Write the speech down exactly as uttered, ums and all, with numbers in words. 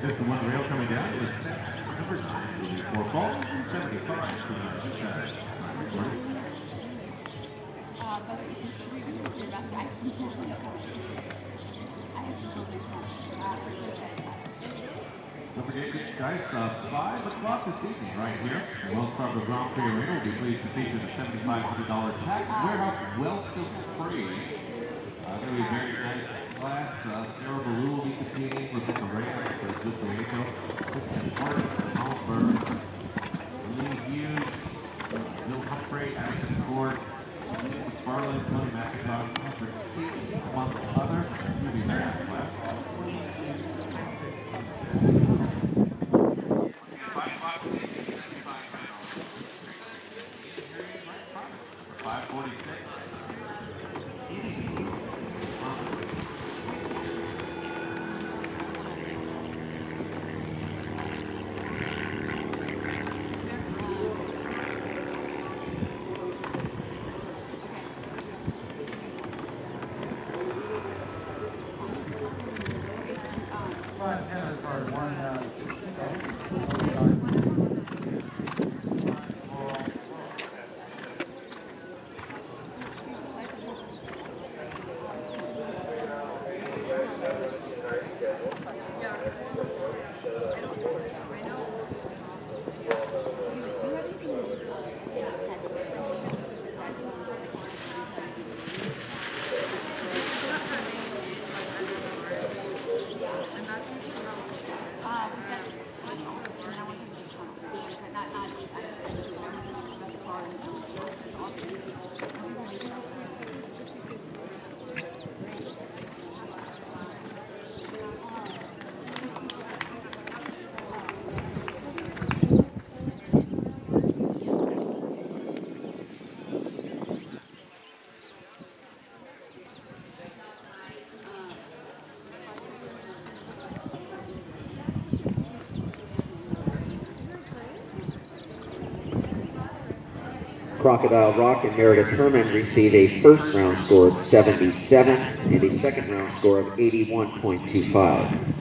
Just the one rail coming down is number nine, four ball, seventy-five. Don't forget, guys, uh, five o'clock this evening right here. The Wells Fargo Grand Prix Arena will be pleased to feature the seventy-five hundred dollar tax warehouse welcome parade. Uh, it's going to be a very nice class. Uh, Sarah Ballou will be competing with the Reyes for Just Rico. This is Martin Hallberg, Lee Hughes, Bill Humphrey, Addison Ford, McFarland, Tony McIntosh, Patrick C, among others. It's going to be a very nice class. five forty-six. Crocodile Rock and Meredith Herman receive a first round score of seventy-seven and a second round score of eighty-one point two five.